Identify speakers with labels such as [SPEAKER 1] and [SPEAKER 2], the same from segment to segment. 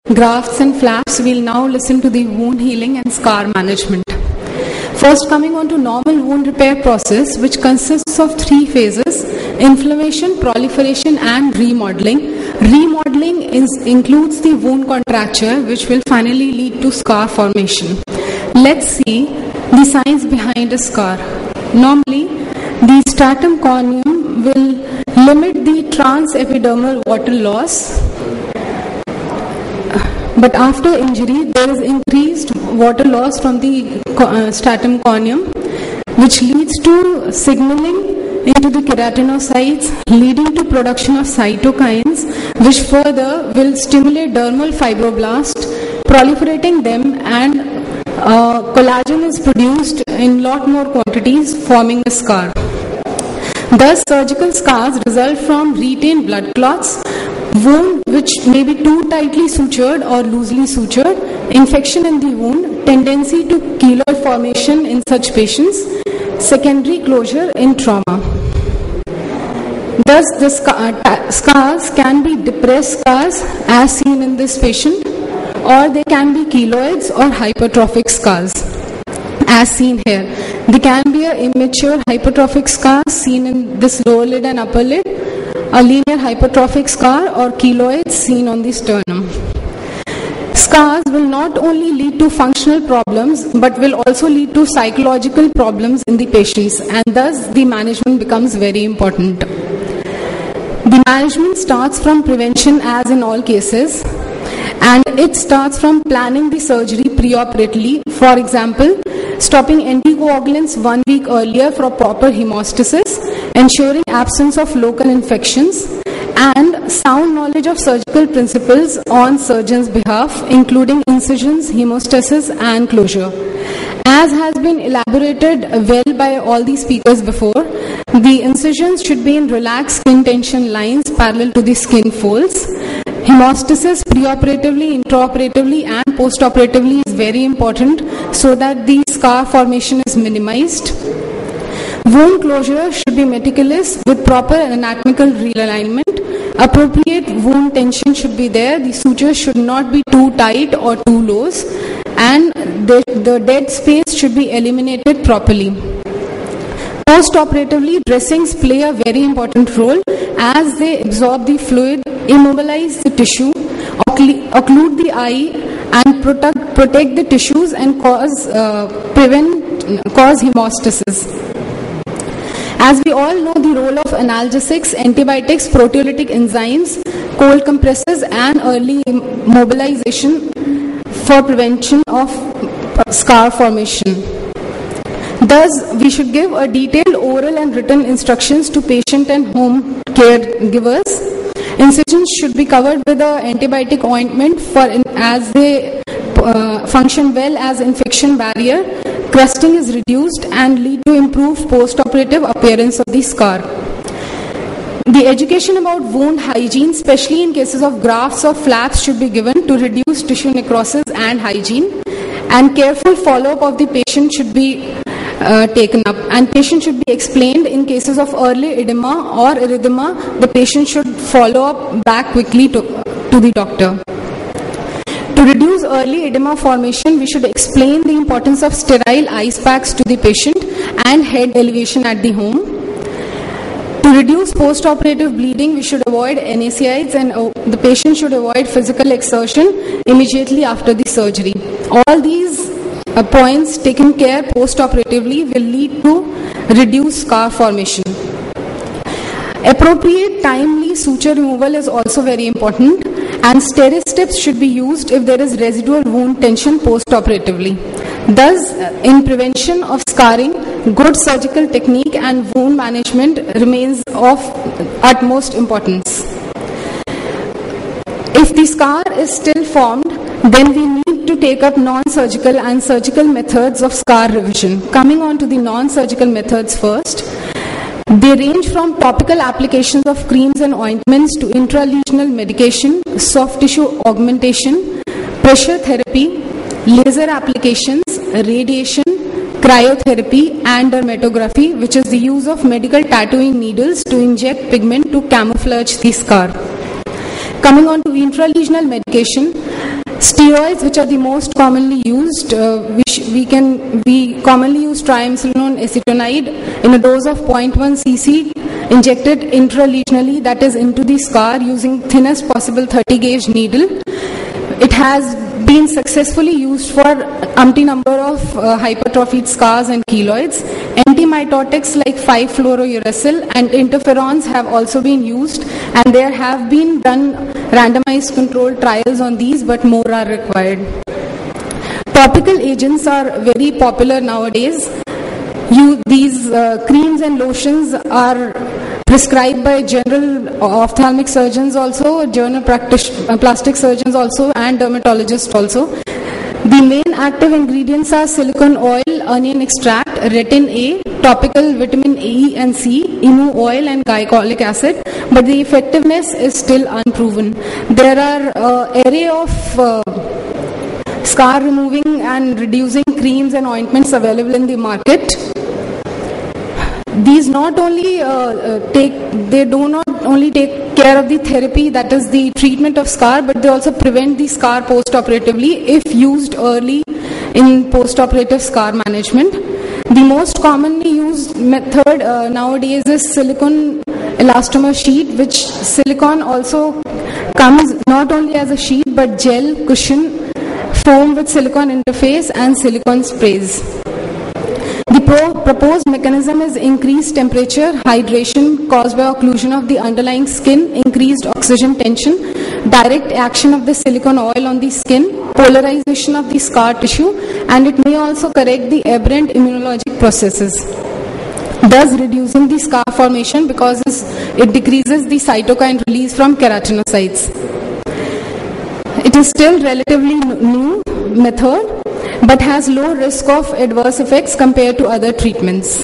[SPEAKER 1] grafts and flaps, we'll now listen to the wound healing and scar management. First, coming on to normal wound repair process, which consists of 3 phases: inflammation, proliferation and remodeling. Remodeling includes the wound contracture, which will finally lead to scar formation. Let's see the science behind a scar. Normally, the stratum corneum will limit the transepidermal water loss, but after injury there is increased water loss from the stratum corneum, which leads to signaling into the keratinocytes, leading to production of cytokines, which further will stimulate dermal fibroblasts, proliferating them, and collagen is produced in lot more quantities, forming a scar. Thus, surgical scars result from retained blood clots, wound which may be too tightly sutured or loosely sutured, infection in the wound, tendency to keloid formation in such patients, secondary closure in trauma. Thus, the scars can be depressed scars as seen in this patient, or they can be keloids or hypertrophic scars as seen here. They can be an immature hypertrophic scar seen in this lower lid and upper lid, a linear hypertrophic scar, or keloids seen on the sternum. Scars will not only lead to functional problems but will also lead to psychological problems in the patients, and thus the management becomes very important. The management starts from prevention as in all cases, and it starts from planning the surgery preoperatively. For example, stopping anticoagulants 1 week earlier for proper hemostasis, ensuring absence of local infections, and sound knowledge of surgical principles on surgeon's behalf, including incisions, hemostasis and closure. As has been elaborated well by all the speakers before, the incisions should be in relaxed skin tension lines parallel to the skin folds. Hemostasis preoperatively, intraoperatively and postoperatively is very important so that the scar formation is minimized. Wound closure should be meticulous with proper anatomical realignment. Appropriate wound tension should be there. The sutures should not be too tight or too loose, and the dead space should be eliminated properly. Post-operatively, dressings play a very important role as they absorb the fluid, immobilize the tissue, occlude the eye, and protect the tissues and cause hemostasis. As we all know, the role of analgesics, antibiotics, proteolytic enzymes, cold compresses, and early mobilization for prevention of scar formation. Thus, we should give a detailed oral and written instructions to patient and home caregivers. Incisions should be covered with an antibiotic ointment as they function well as infection barrier. Crusting is reduced and lead to improved post-operative appearance of the scar. The education about wound hygiene, especially in cases of grafts or flaps, should be given to reduce tissue necrosis and hygiene. And careful follow-up of the patient should be taken up, and patient should be explained in cases of early edema or erythema. The patient should follow up back quickly to the doctor. To reduce early edema formation, we should explain the importance of sterile ice packs to the patient and head elevation at the home. To reduce post-operative bleeding, we should avoid NSAIDs, and the patient should avoid physical exertion immediately after the surgery. All these points taken care post-operatively will lead to reduced scar formation. Appropriate timely suture removal is also very important, and Steri-Stips should be used if there is residual wound tension post-operatively. Thus, in prevention of scarring, good surgical technique and wound management remains of utmost importance. If the scar is still formed, then we need to take up non-surgical and surgical methods of scar revision. Coming on to the non-surgical methods first, they range from topical applications of creams and ointments to intralesional medication, soft tissue augmentation, pressure therapy, laser applications, radiation, cryotherapy and dermatography, which is the use of medical tattooing needles to inject pigment to camouflage the scar. Coming on to intralesional medication, Steroids, which are the most commonly used, we commonly use triamcinolone acetonide in a dose of 0.1 cc injected intralesionally, that is into the scar, using thinnest possible 30 gauge needle. It has been successfully used for umpteen number of hypertrophied scars and keloids. Antimitotics like 5-fluorouracil and interferons have also been used, and there have been done randomized controlled trials on these, but more are required. Topical agents are very popular nowadays. These creams and lotions are prescribed by general ophthalmic surgeons also, general plastic surgeons also, and dermatologists also. The main active ingredients are silicone oil, onion extract, retin A, topical vitamin E and C, emu oil and glycolic acid, but the effectiveness is still unproven. There are array of scar removing and reducing creams and ointments available in the market. These not only do not only take care of the therapy, that is the treatment of scar, but they also prevent the scar post-operatively if used early in post-operative scar management. The most commonly used method nowadays is silicone elastomer sheet, which silicone also comes not only as a sheet but gel, cushion, foam with silicone interface and silicone sprays. The proposed mechanism is increased temperature, hydration caused by occlusion of the underlying skin, increased oxygen tension, direct action of the silicone oil on the skin, polarization of the scar tissue, and it may also correct the aberrant immunologic processes, thus reducing the scar formation because it decreases the cytokine release from keratinocytes. It is still relatively new method, but has low risk of adverse effects compared to other treatments.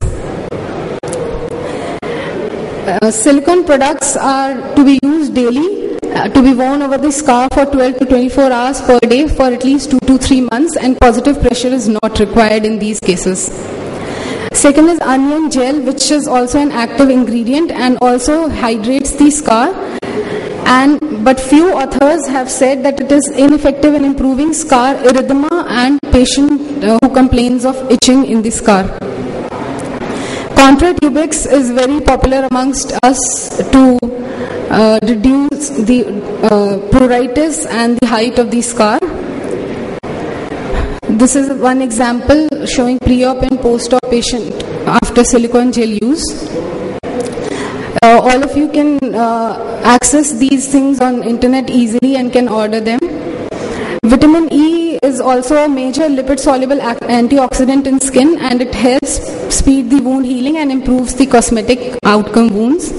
[SPEAKER 1] Silicone products are to be used daily, to be worn over the scar for 12 to 24 hours per day for at least 2 to 3 months, and positive pressure is not required in these cases. Second is onion gel, which is also an active ingredient and also hydrates the scar. But few authors have said that it is ineffective in improving scar erythema and patient who complains of itching in the scar. Contratubex is very popular amongst us to reduce the pruritus and the height of the scar. This is one example showing pre-op and post-op patient after silicone gel use. All of you can access these things on internet easily and can order them. Vitamin E is also a major lipid-soluble antioxidant in skin, and it helps speed the wound healing and improves the cosmetic outcome wounds.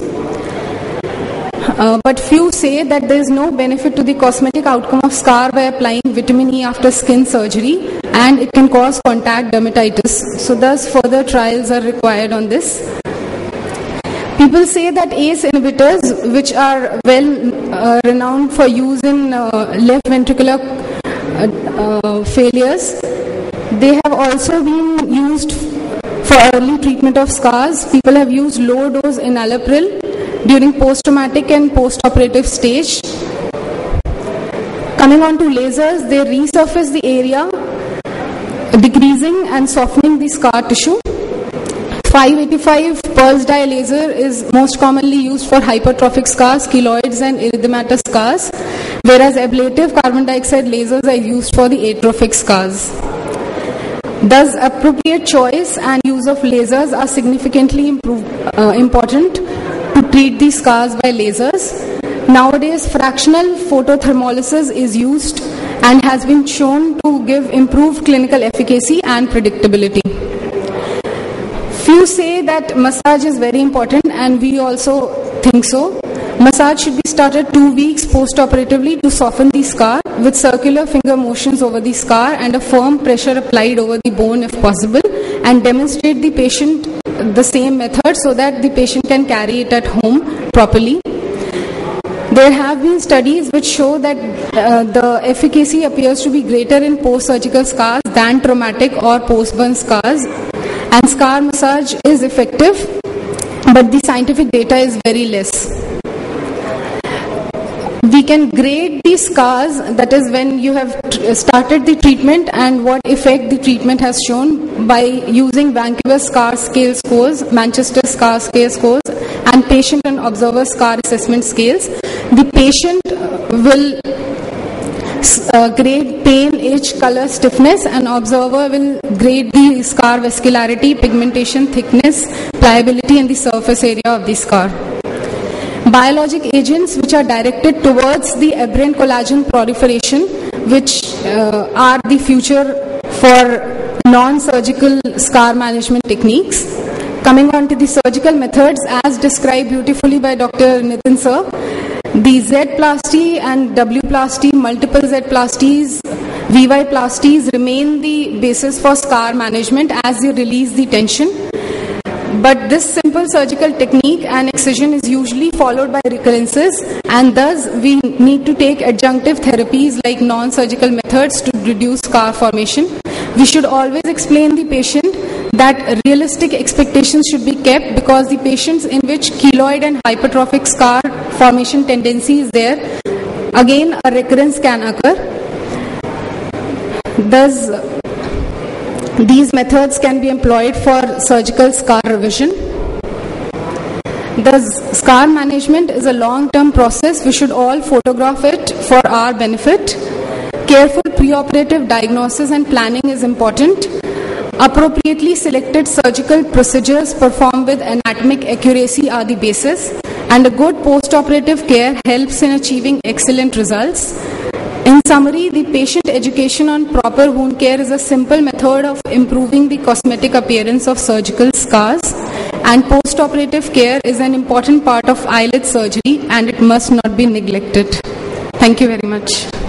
[SPEAKER 1] But few say that there is no benefit to the cosmetic outcome of scar by applying vitamin E after skin surgery, and it can cause contact dermatitis. So thus further trials are required on this. People say that ACE inhibitors, which are well renowned for use in left ventricular failures, they have also been used for early treatment of scars. People have used low dose enalapril during post-traumatic and post-operative stage. Coming on to lasers, they resurface the area, decreasing and softening the scar tissue. 585 pulse dye laser is most commonly used for hypertrophic scars, keloids and erythematous scars, whereas ablative carbon dioxide lasers are used for the atrophic scars. Thus, appropriate choice and use of lasers are significantly important to treat these scars by lasers. Nowadays, fractional photothermolysis is used and has been shown to give improved clinical efficacy and predictability. Few say that massage is very important, and we also think so. Massage should be started 2 weeks post-operatively to soften the scar with circular finger motions over the scar and a firm pressure applied over the bone if possible, and demonstrate the patient the same method so that the patient can carry it at home properly. There have been studies which show that the efficacy appears to be greater in post-surgical scars than traumatic or post-burn scars, and scar massage is effective, but the scientific data is very less. we can grade the scars, that is when you have started the treatment and what effect the treatment has shown, by using Vancouver Scar Scale Scores, Manchester Scar Scale Scores, and Patient and Observer Scar Assessment Scales. The patient will grade pain, itch, color, stiffness, and observer will grade the scar vascularity, pigmentation, thickness, pliability, and the surface area of the scar. Biologic agents which are directed towards the aberrant collagen proliferation, which are the future for non-surgical scar management techniques. Coming on to the surgical methods as described beautifully by Dr. Nitin sir, the Z-plasty and W-plasty, multiple Z-plasties, VY-plasties remain the basis for scar management as you release the tension. But this simple surgical technique and excision is usually followed by recurrences, and thus we need to take adjunctive therapies like non-surgical methods to reduce scar formation. We should always explain the patient that realistic expectations should be kept, because the patients in which keloid and hypertrophic scar formation tendency is there, again a recurrence can occur. Thus, these methods can be employed for surgical scar revision. Thus, scar management is a long-term process. We should all photograph it for our benefit. Careful preoperative diagnosis and planning is important. Appropriately selected surgical procedures performed with anatomic accuracy are the basis, and a good postoperative care helps in achieving excellent results. In summary, the patient education on proper wound care is a simple method of improving the cosmetic appearance of surgical scars, and postoperative care is an important part of eyelid surgery and it must not be neglected. Thank you very much.